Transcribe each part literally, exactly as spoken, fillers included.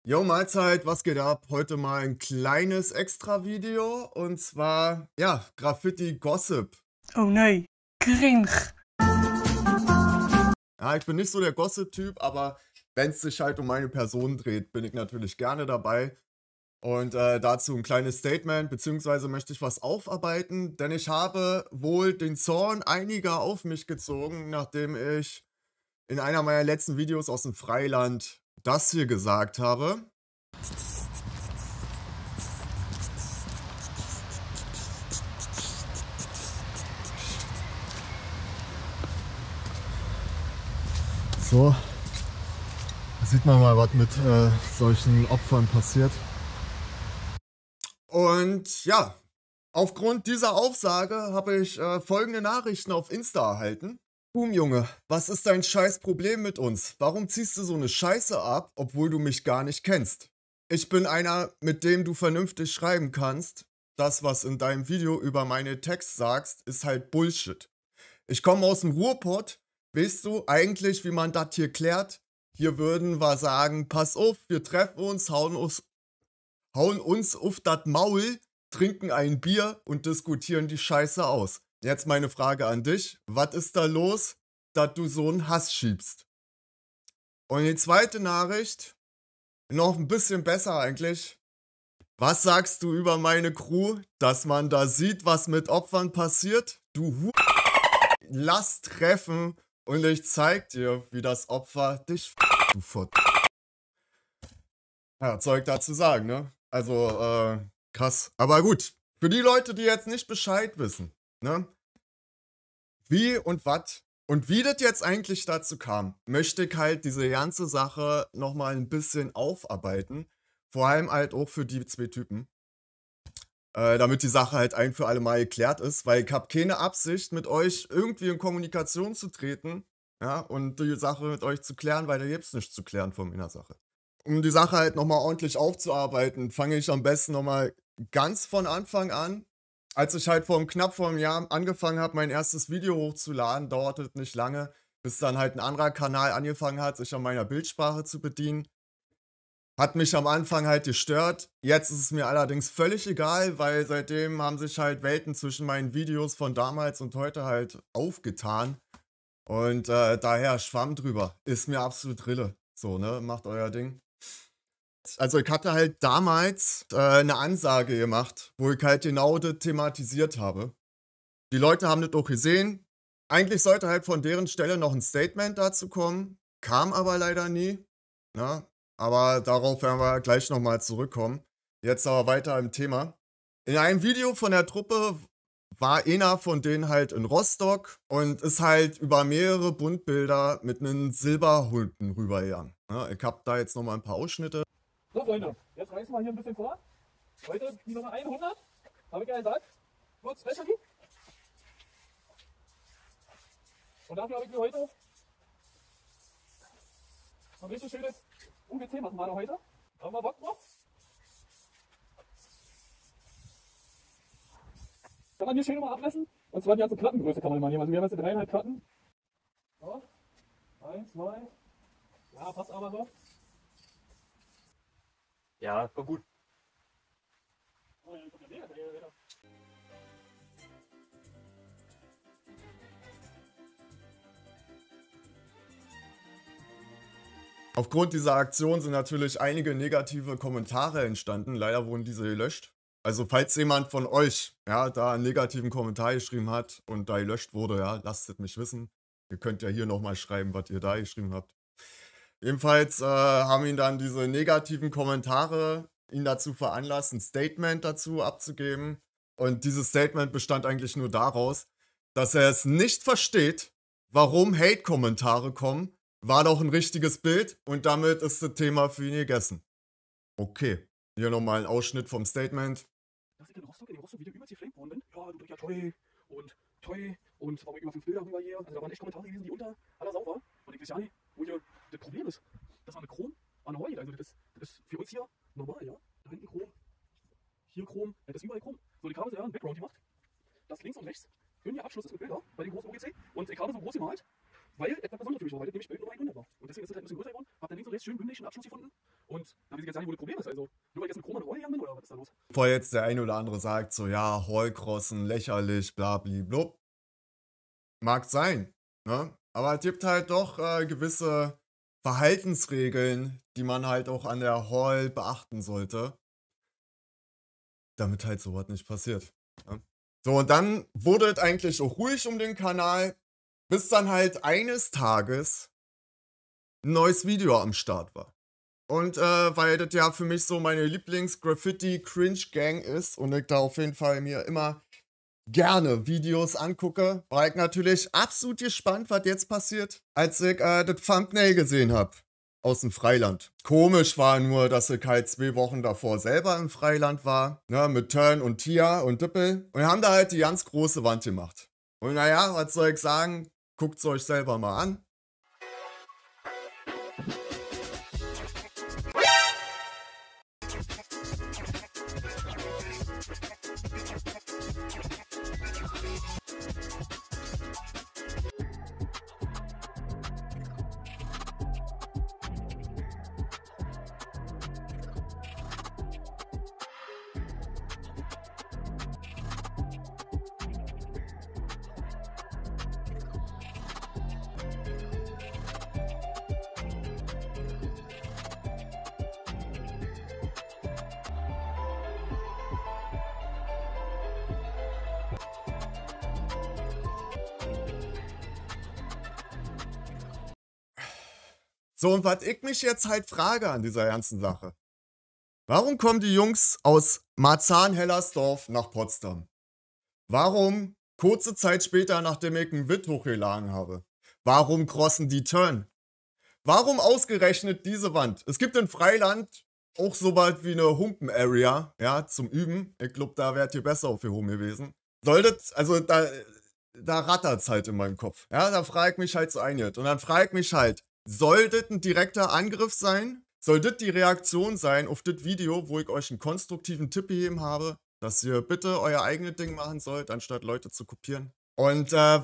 Jo, Mahlzeit, was geht ab? Heute mal ein kleines Extra-Video und zwar, ja, Graffiti-Gossip. Oh nee, cringe. Ja, ich bin nicht so der Gossip-Typ, aber wenn es sich halt um meine Person dreht, bin ich natürlich gerne dabei. Und äh, dazu ein kleines Statement, beziehungsweise möchte ich was aufarbeiten, denn ich habe wohl den Zorn einiger auf mich gezogen, nachdem ich in einer meiner letzten Videos aus dem Freiland das hier gesagt habe. So, da sieht man mal, was mit äh, solchen Opfern passiert. Und ja, aufgrund dieser Aussage habe ich äh, folgende Nachrichten auf Insta erhalten. Boom, Junge, was ist dein scheiß Problem mit uns? Warum ziehst du so eine Scheiße ab, obwohl du mich gar nicht kennst? Ich bin einer, mit dem du vernünftig schreiben kannst. Das, was in deinem Video über meine Text sagst, ist halt Bullshit. Ich komme aus dem Ruhrpott. Weißt du eigentlich, wie man das hier klärt? Hier würden wir sagen, pass auf, wir treffen uns, hauen uns, hauen uns auf das Maul, trinken ein Bier und diskutieren die Scheiße aus. Jetzt meine Frage an dich. Was ist da los, dass du so einen Hass schiebst? Und die zweite Nachricht, noch ein bisschen besser eigentlich. Was sagst du über meine Crew, dass man da sieht, was mit Opfern passiert? Du Hu... Lass treffen und ich zeig dir, wie das Opfer dich f***, du Fott. Ja, Zeug dazu sagen, ne? Also, äh, krass. Aber gut, für die Leute, die jetzt nicht Bescheid wissen, ne? Wie und was und wie das jetzt eigentlich dazu kam, möchte ich halt diese ganze Sache nochmal ein bisschen aufarbeiten. Vor allem halt auch für die zwei Typen. Äh, damit die Sache halt ein für alle Mal geklärt ist, weil ich habe keine Absicht, mit euch irgendwie in Kommunikation zu treten, ja, und die Sache mit euch zu klären, weil da gibt's nichts zu klären von meiner Sache. Um die Sache halt nochmal ordentlich aufzuarbeiten, fange ich am besten nochmal ganz von Anfang an. Als ich halt vor knapp vor einem Jahr angefangen habe, mein erstes Video hochzuladen, dauerte es nicht lange, bis dann halt ein anderer Kanal angefangen hat, sich an meiner Bildsprache zu bedienen. Hat mich am Anfang halt gestört. Jetzt ist es mir allerdings völlig egal, weil seitdem haben sich halt Welten zwischen meinen Videos von damals und heute halt aufgetan. Und äh, daher Schwamm drüber. Ist mir absolut Rille. So, ne? Macht euer Ding. Also ich hatte halt damals äh, eine Ansage gemacht, wo ich halt genau das thematisiert habe. Die Leute haben das auch gesehen. Eigentlich sollte halt von deren Stelle noch ein Statement dazu kommen. Kam aber leider nie. Na? Aber darauf werden wir gleich nochmal zurückkommen. Jetzt aber weiter im Thema. In einem Video von der Truppe war einer von denen halt in Rostock und ist halt über mehrere Buntbilder mit einem Silberhunden rübergegangen. Ja, ich hab da jetzt nochmal ein paar Ausschnitte. So Freunde, jetzt reißen wir hier ein bisschen vor. Heute die Nummer hundert. Habe ich ja gesagt. Kurz Specialty. Und dafür habe ich mir heute ein richtig schönes U G C machen wir heute. Haben wir Bock drauf? Kann man hier schön mal abmessen? Und zwar die ganze Plattengröße kann man mal nehmen. Also wir haben jetzt dreieinhalb Platten. So. Eins, zwei. Ja, passt aber so. Ja, war gut. Oh, ja, kommt ja mega geil, Alter. Aufgrund dieser Aktion sind natürlich einige negative Kommentare entstanden. Leider wurden diese gelöscht. Also falls jemand von euch ja, da einen negativen Kommentar geschrieben hat und da gelöscht wurde, ja, lasst es mich wissen. Ihr könnt ja hier nochmal schreiben, was ihr da geschrieben habt. Jedenfalls äh, haben ihn dann diese negativen Kommentare ihn dazu veranlasst, ein Statement dazu abzugeben. Und dieses Statement bestand eigentlich nur daraus, dass er es nicht versteht, warum Hate-Kommentare kommen. War doch ein richtiges Bild und damit ist das Thema für ihn gegessen. Okay, hier nochmal ein Ausschnitt vom Statement. Dass ich in Rostock, in dem Rostock-Video übelst geflamed worden bin. Ja, du bist ja toll und toll und warum über fünf Bilder rüber hier. Also da waren echt Kommentare gewesen, die unter aller Sau waren. Und ich weiß ja nicht, wo hier das Problem ist. Das war eine Chrom an Hawaii. Also das ist, das ist für uns hier normal, ja. Da hinten Chrom, hier Chrom, das ist überall Chrom. So, die Kabel, ja, ein Background gemacht. Das links und rechts, schön hier Abschluss ist mit Bilder bei den großen O G C. Und ich habe so groß gemalt, weil etwas Besonderes für mich war, weil das nämlich Bild Nummer hundert war. Und deswegen ist es halt ein bisschen größer geworden. Hab dann links und rechts schön bündig einen Abschluss gefunden. Und da habe ich jetzt sagen, wo das Problem ist. Also, nur weil ich jetzt mit Chrome an Hall gegangen bin, oder was ist da los? Bevor jetzt der ein oder andere sagt, so, ja, Hallcrossen, lächerlich, blabliblub. Mag sein, ne? Aber es gibt halt doch äh, gewisse Verhaltensregeln, die man halt auch an der Hall beachten sollte, damit halt sowas nicht passiert. Ne? So, und dann wurde es eigentlich auch ruhig um den Kanal, bis dann halt eines Tages ein neues Video am Start war. Und äh, weil das ja für mich so meine Lieblings-Graffiti-Cringe-Gang ist und ich da auf jeden Fall mir immer gerne Videos angucke, war ich natürlich absolut gespannt, was jetzt passiert, als ich äh, das Thumbnail gesehen habe aus dem Freiland. Komisch war nur, dass ich halt zwei Wochen davor selber im Freiland war, ne, mit Turn und Tia und Dippel. Und wir haben da halt die ganz große Wand gemacht. Und naja, was soll ich sagen? Guckt's euch selber mal an. So, und was ich mich jetzt halt frage an dieser ganzen Sache. Warum kommen die Jungs aus Marzahn-Hellersdorf nach Potsdam? Warum kurze Zeit später, nachdem ich einen Witt hochgeladen habe? Warum crossen die Turn? Warum ausgerechnet diese Wand? Es gibt in Freiland auch so was wie eine Humpen-Area, ja, zum Üben. Ich glaube, da wärt ihr besser aufgehoben gewesen. Solltet, also da, da rattert's halt in meinem Kopf. Ja, da frage ich mich halt so einiges. Und dann frage ich mich halt, soll das ein direkter Angriff sein? Soll das die Reaktion sein auf das Video, wo ich euch einen konstruktiven Tipp gegeben habe, dass ihr bitte euer eigenes Ding machen sollt, anstatt Leute zu kopieren? Und äh,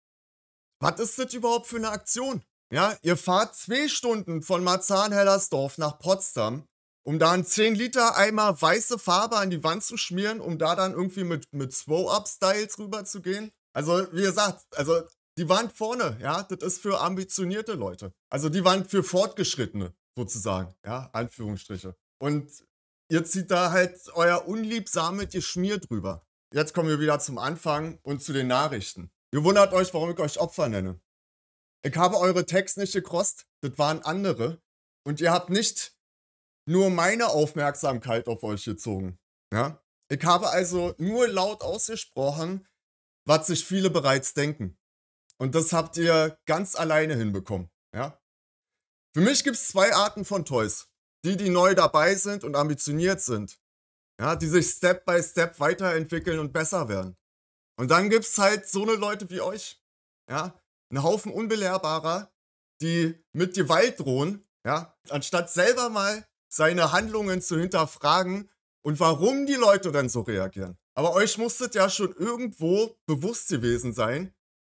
was ist das überhaupt für eine Aktion? Ja, ihr fahrt zwei Stunden von Marzahn-Hellersdorf nach Potsdam, um da einen zehn Liter Eimer weiße Farbe an die Wand zu schmieren, um da dann irgendwie mit, mit Throw-Up-Styles rüber zu gehen. Also, wie gesagt, also die Wand vorne, ja, das ist für ambitionierte Leute. Also die Wand für Fortgeschrittene, sozusagen, ja, Anführungsstriche. Und ihr zieht da halt euer unliebsames Geschmier drüber. Jetzt kommen wir wieder zum Anfang und zu den Nachrichten. Ihr wundert euch, warum ich euch Opfer nenne. Ich habe eure Texte nicht gecrosst, das waren andere. Und ihr habt nicht nur meine Aufmerksamkeit auf euch gezogen. Ja? Ich habe also nur laut ausgesprochen, was sich viele bereits denken. Und das habt ihr ganz alleine hinbekommen. Ja? Für mich gibt es zwei Arten von Toys. Die, die neu dabei sind und ambitioniert sind. Ja, die sich Step by Step weiterentwickeln und besser werden. Und dann gibt es halt so eine Leute wie euch. Ja? Einen Haufen Unbelehrbarer, die mit Gewalt drohen, ja? Anstatt selber mal seine Handlungen zu hinterfragen und warum die Leute dann so reagieren. Aber euch musstet ja schon irgendwo bewusst gewesen sein,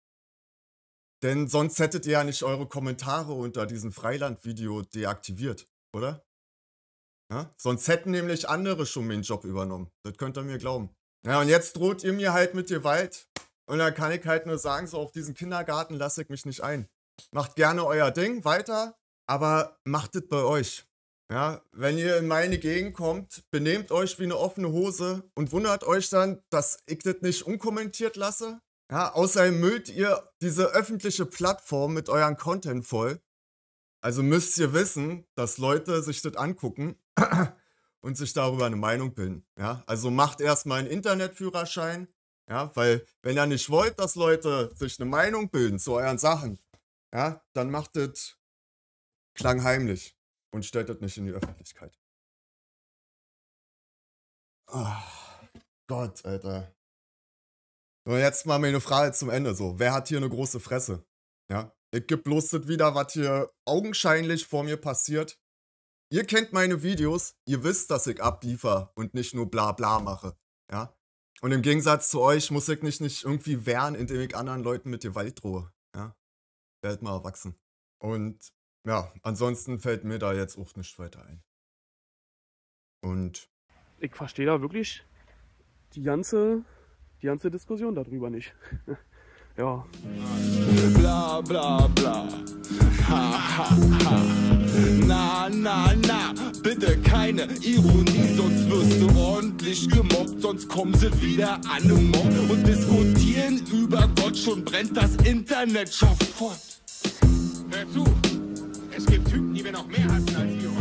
denn sonst hättet ihr ja nicht eure Kommentare unter diesem Freiland-Video deaktiviert, oder? Ja? Sonst hätten nämlich andere schon den Job übernommen. Das könnt ihr mir glauben. Ja, und jetzt droht ihr mir halt mit Gewalt. Und da kann ich halt nur sagen, so auf diesen Kindergarten lasse ich mich nicht ein. Macht gerne euer Ding weiter, aber macht es bei euch. Ja, wenn ihr in meine Gegend kommt, benehmt euch wie eine offene Hose und wundert euch dann, dass ich das nicht unkommentiert lasse. Ja, außerdem müllt ihr diese öffentliche Plattform mit euren Content voll. Also müsst ihr wissen, dass Leute sich das angucken und sich darüber eine Meinung bilden. Ja, also macht erstmal einen Internetführerschein. Ja, weil wenn ihr nicht wollt, dass Leute sich eine Meinung bilden zu euren Sachen, ja, dann macht das klangheimlich und stellt das nicht in die Öffentlichkeit. Oh, Gott, Alter. Und jetzt mal meine Frage zum Ende so. Wer hat hier eine große Fresse? Ja, ich geb bloß das wieder, was hier augenscheinlich vor mir passiert. Ihr kennt meine Videos, ihr wisst, dass ich abliefer und nicht nur bla bla mache. Ja. Und im Gegensatz zu euch muss ich mich nicht irgendwie wehren, indem ich anderen Leuten mit Gewalt drohe. Ja. Werdet mal erwachsen. Und ja, ansonsten fällt mir da jetzt auch nichts weiter ein. Und Ich verstehe da wirklich die ganze, die ganze Diskussion darüber nicht. Ja. Bla bla bla. Ha ha ha. Na na na. Bitte keine Ironie, sonst wirst du ordentlich gemobbt. Sonst kommen sie wieder an den Mob und diskutieren über Gott. Schon brennt das Internet schafott. Hör zu, es gibt Typen, die wir noch mehr hassen als Ironie.